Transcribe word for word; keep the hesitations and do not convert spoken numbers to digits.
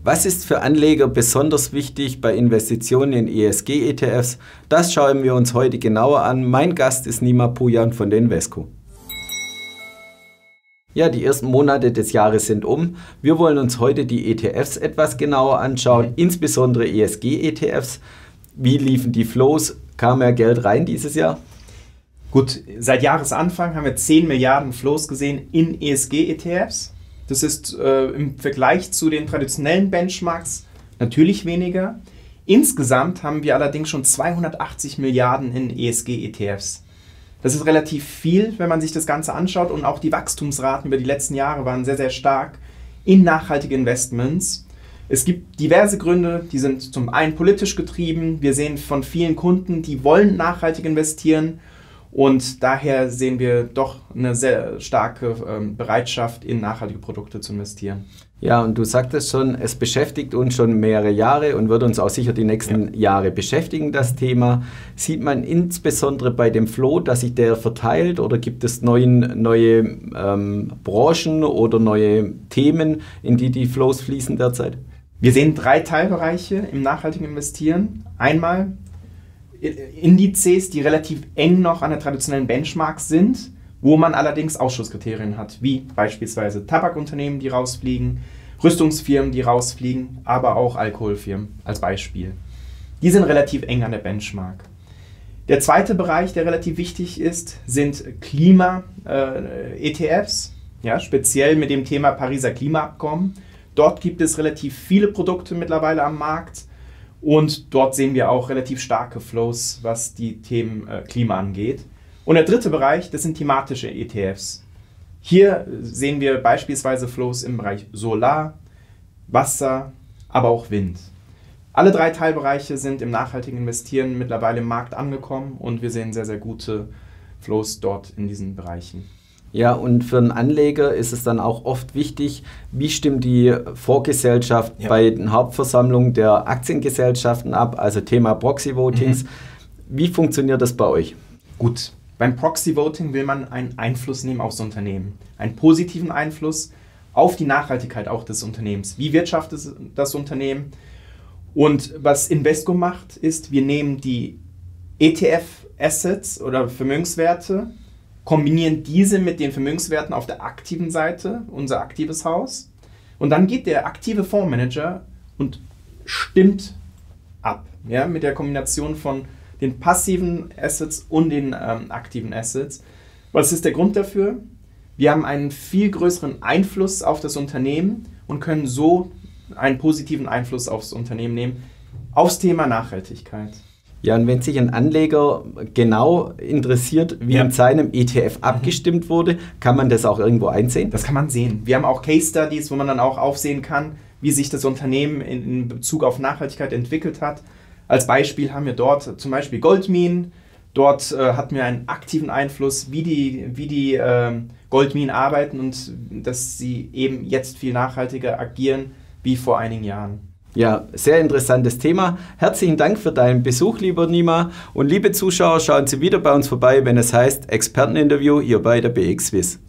Was ist für Anleger besonders wichtig bei Investitionen in E S G-E T Fs? Das schauen wir uns heute genauer an. Mein Gast ist Nima Pujan von der Invesco. Ja, die ersten Monate des Jahres sind um. Wir wollen uns heute die E T Fs etwas genauer anschauen, mhm. insbesondere E S G-E T Fs. Wie liefen die Flows? Kam mehr Geld rein dieses Jahr? Gut, seit Jahresanfang haben wir zehn Milliarden Flows gesehen in E S G-E T Fs. Das ist äh, im Vergleich zu den traditionellen Benchmarks natürlich weniger. Insgesamt haben wir allerdings schon zweihundertachtzig Milliarden in E S G-E T Fs. Das ist relativ viel, wenn man sich das Ganze anschaut, und auch die Wachstumsraten über die letzten Jahre waren sehr, sehr stark in nachhaltige Investments. Es gibt diverse Gründe, die sind zum einen politisch getrieben. Wir sehen von vielen Kunden, die wollen nachhaltig investieren. Und daher sehen wir doch eine sehr starke ähm, Bereitschaft, in nachhaltige Produkte zu investieren. Ja, und du sagtest schon, es beschäftigt uns schon mehrere Jahre und wird uns auch sicher die nächsten ja. Jahre beschäftigen, das Thema. Sieht man insbesondere bei dem Flow, dass sich der verteilt, oder gibt es neuen, neue ähm, Branchen oder neue Themen, in die die Flows fließen derzeit? Wir sehen drei Teilbereiche im nachhaltigen Investieren. Einmal Indizes, die relativ eng noch an der traditionellen Benchmarks sind, wo man allerdings Ausschusskriterien hat, wie beispielsweise Tabakunternehmen, die rausfliegen, Rüstungsfirmen, die rausfliegen, aber auch Alkoholfirmen als Beispiel. Die sind relativ eng an der Benchmark. Der zweite Bereich, der relativ wichtig ist, sind Klima-E T Fs, ja, speziell mit dem Thema Pariser Klimaabkommen. Dort gibt es relativ viele Produkte mittlerweile am Markt. Und dort sehen wir auch relativ starke Flows, was die Themen äh, Klima angeht. Und der dritte Bereich, das sind thematische E T Fs. Hier sehen wir beispielsweise Flows im Bereich Solar, Wasser, aber auch Wind. Alle drei Teilbereiche sind im nachhaltigen Investieren mittlerweile im Markt angekommen, und wir sehen sehr, sehr gute Flows dort in diesen Bereichen. Ja, und für einen Anleger ist es dann auch oft wichtig, wie stimmt die Vorgesellschaft ja. bei den Hauptversammlungen der Aktiengesellschaften ab, also Thema Proxy-Votings. Mhm. Wie funktioniert das bei euch? Gut, beim Proxy-Voting will man einen Einfluss nehmen aufs Unternehmen, einen positiven Einfluss auf die Nachhaltigkeit auch des Unternehmens. Wie wirtschaftet das Unternehmen? Und was Invesco macht, ist, wir nehmen die E T F-Assets oder Vermögenswerte, kombinieren diese mit den Vermögenswerten auf der aktiven Seite, unser aktives Haus. Und dann geht der aktive Fondsmanager und stimmt ab, ja, mit der Kombination von den passiven Assets und den ähm, aktiven Assets. Was ist der Grund dafür? Wir haben einen viel größeren Einfluss auf das Unternehmen und können so einen positiven Einfluss aufs Unternehmen nehmen, aufs Thema Nachhaltigkeit. Ja, und wenn sich ein Anleger genau interessiert, wie ja. in seinem E T F abgestimmt wurde, kann man das auch irgendwo einsehen? Das kann man sehen. Wir haben auch Case Studies, wo man dann auch aufsehen kann, wie sich das Unternehmen in, in Bezug auf Nachhaltigkeit entwickelt hat. Als Beispiel haben wir dort zum Beispiel Goldminen. Dort äh, hatten wir einen aktiven Einfluss, wie die, wie die äh, Goldminen arbeiten, und dass sie eben jetzt viel nachhaltiger agieren wie vor einigen Jahren. Ja, sehr interessantes Thema. Herzlichen Dank für deinen Besuch, lieber Nima. Und liebe Zuschauer, schauen Sie wieder bei uns vorbei, wenn es heißt Experteninterview hier bei der B X Swiss.